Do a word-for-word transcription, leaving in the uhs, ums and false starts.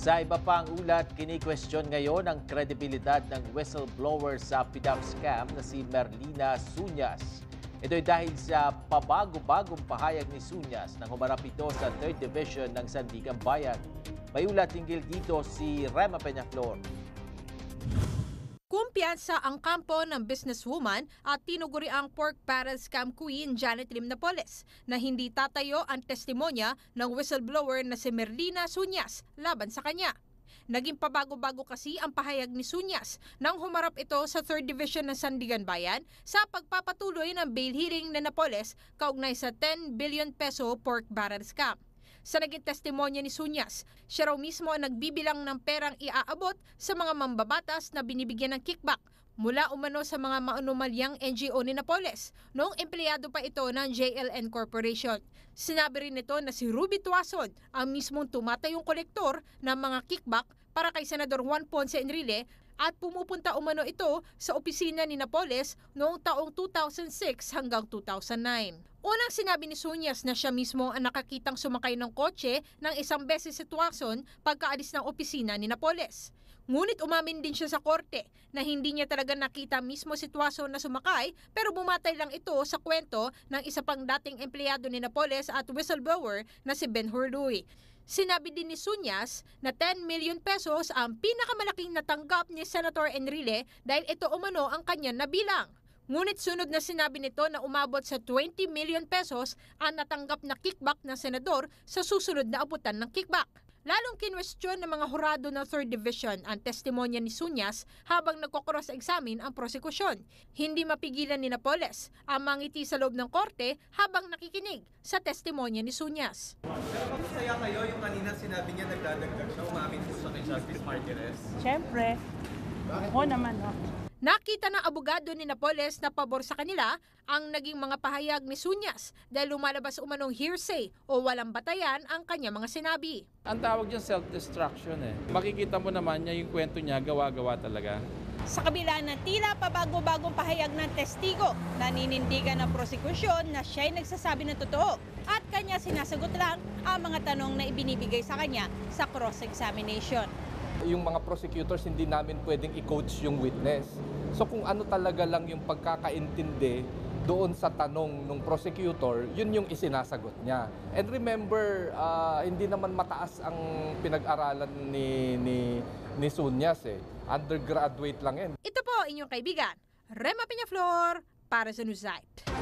Sa iba pang ulat, kini-question ngayon ang kredibilidad ng whistleblower sa P D A F scam na si Merlina Suñas. Ito'y dahil sa pabago-bagong pahayag ni Suñas nang humarap ito sa third Division ng Sandigan Bayan. May ulat hinggil dito si Rema Peñaflor. Kumpiyansa ang kampo ng businesswoman at tinuguri ang pork barrel scam queen Janet Lim Napoles na hindi tatayo ang testimonya ng whistleblower na si Merlina Suñas laban sa kanya. Naging pabago-bago kasi ang pahayag ni Suñas nang humarap ito sa third Division ng Sandigan Bayan sa pagpapatuloy ng bail hearing ni Napoles kaugnay sa ten billion peso pork barrel scam. Sa naging testimonya ni Suñas, siya raw mismo ang nagbibilang ng perang iaabot sa mga mambabatas na binibigyan ng kickback mula umano sa mga maanumalyang N G O ni Napoles noong empleyado pa ito ng J L N Corporation. Sinabi rin nito na si Ruby Tuason ang mismong tumatayong kolektor ng mga kickback para kay Senador Juan Ponce Enrile at pumupunta umano ito sa opisina ni Napoles noong taong two thousand six hanggang two thousand nine. Unang sinabi ni Suñas na siya mismo ang nakakitang sumakay ng kotse ng isang beses si Tuason pagkaalis ng opisina ni Napoles. Ngunit umamin din siya sa korte na hindi niya talaga nakita mismo si Tuason na sumakay pero bumatay lang ito sa kwento ng isa pang dating empleyado ni Napoles at whistleblower na si Ben Hurluy. Sinabi din ni Suñas na ten million pesos ang pinakamalaking natanggap ni Senator Enrile dahil ito umano ang kanyang nabilang. Ngunit sunod na sinabi nito na umabot sa twenty million pesos ang natanggap na kickback ng senador sa susunod na abutan ng kickback. Lalong kinwestiyon ng mga hurado ng third Division ang testimonya ni Suñas habang nagko-cross-examine ang prosekusyon. Hindi mapigilan ni Napoles ang mangiti sa loob ng korte habang nakikinig sa testimonya ni Suñas. Pero masaya kayo yung kanina sinabi niya nagdadagdag siya, umamin po sa kay Justice Martirez? Siyempre. Oo naman, oh. Nakita ng abogado ni Napoles na pabor sa kanila ang naging mga pahayag ni Suñas dahil lumalabas umanong hearsay o walang batayan ang kanyang mga sinabi. Ang tawag niya self-destruction eh. Makikita mo naman niya yung kwento niya, gawa-gawa talaga. Sa kabila ng tila pabago-bagong pahayag ng testigo, naninindigan ng prosekusyon na siya'y nagsasabi ng totoo at kanya sinasagot lang ang mga tanong na ibinibigay sa kanya sa cross-examination. Yung mga prosecutors, hindi namin pwedeng i-coach yung witness. So kung ano talaga lang yung pagkakaintindi doon sa tanong ng prosecutor, yun yung isinasagot niya. And remember, uh, hindi naman mataas ang pinag-aralan ni, ni, ni Suñas eh. Undergraduate lang yan. Ito po inyong kaibigan, Rema Peñaflor para sa Newsite.